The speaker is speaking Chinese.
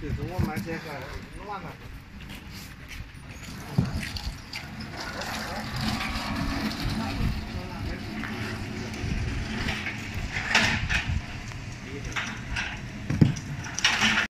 就是我买这个乱了。